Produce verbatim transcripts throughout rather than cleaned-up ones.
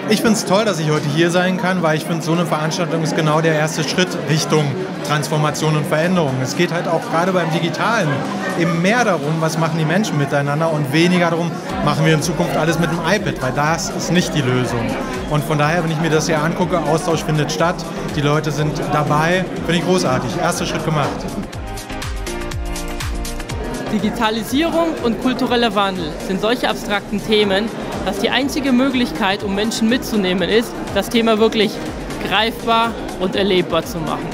Ich finde es toll, dass ich heute hier sein kann, weil ich finde, so eine Veranstaltung ist genau der erste Schritt Richtung Transformation und Veränderung. Es geht halt auch gerade beim Digitalen eben mehr darum, was machen die Menschen miteinander und weniger darum, machen wir in Zukunft alles mit dem iPad, weil das ist nicht die Lösung. Und von daher, wenn ich mir das hier angucke, Austausch findet statt, die Leute sind dabei, finde ich großartig. Erster Schritt gemacht. Digitalisierung und kultureller Wandel sind solche abstrakten Themen, dass die einzige Möglichkeit, um Menschen mitzunehmen, ist, das Thema wirklich greifbar und erlebbar zu machen.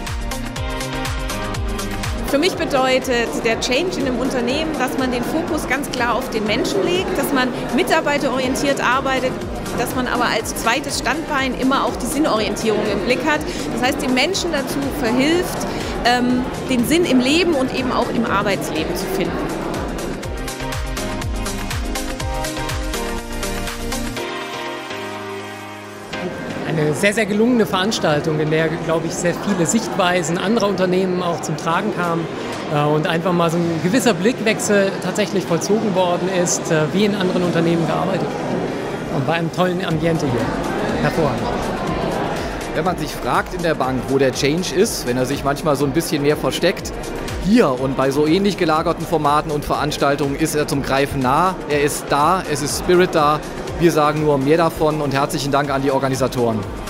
Für mich bedeutet der Change in einem Unternehmen, dass man den Fokus ganz klar auf den Menschen legt, dass man mitarbeiterorientiert arbeitet, dass man aber als zweites Standbein immer auch die Sinnorientierung im Blick hat. Das heißt, den Menschen dazu verhilft, ähm, den Sinn im Leben und eben auch im Arbeitsleben zu finden. Eine sehr, sehr gelungene Veranstaltung, in der, glaube ich, sehr viele Sichtweisen anderer Unternehmen auch zum Tragen kamen und einfach mal so ein gewisser Blickwechsel tatsächlich vollzogen worden ist, wie in anderen Unternehmen gearbeitet wurde. Und bei einem tollen Ambiente hier. Hervorragend. Wenn man sich fragt in der Bank, wo der Change ist, wenn er sich manchmal so ein bisschen mehr versteckt, hier und bei so ähnlich gelagerten Formaten und Veranstaltungen ist er zum Greifen nah. Er ist da, es ist Spirit da. Wir sagen nur mehr davon und herzlichen Dank an die Organisatoren.